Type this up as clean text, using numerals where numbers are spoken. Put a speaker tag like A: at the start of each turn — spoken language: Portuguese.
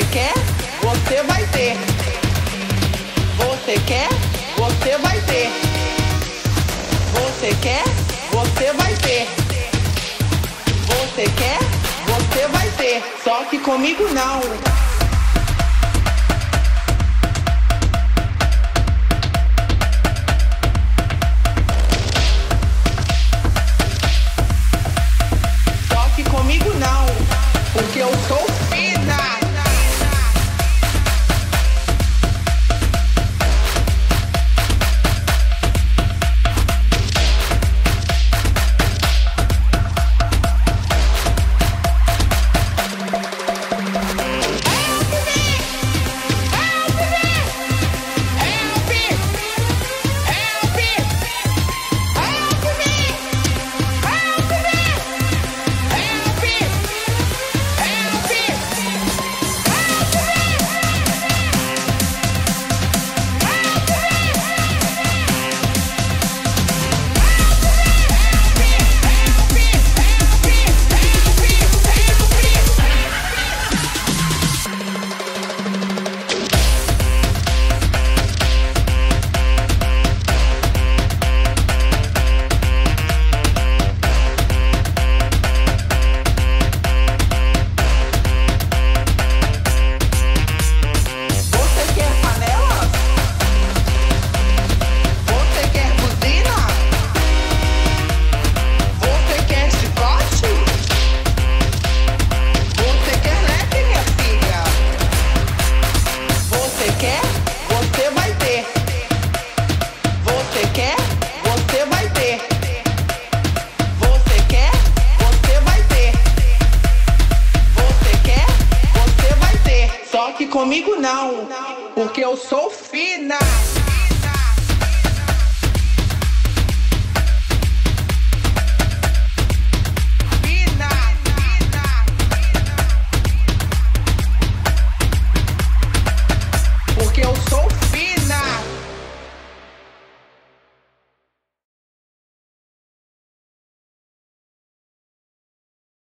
A: quer, você vai ter. Você quer, você vai ter. Você quer, você vai ter. Você quer, você vai ter. Só que comigo não. Só que comigo não, porque eu sou fina. Só que comigo não, porque eu sou fina.